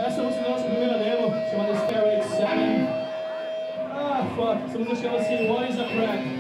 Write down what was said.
Essa música é nossa primeira demo, chamada Stairway 7. Ah, fuck. Essa música chama-se What is a Crack?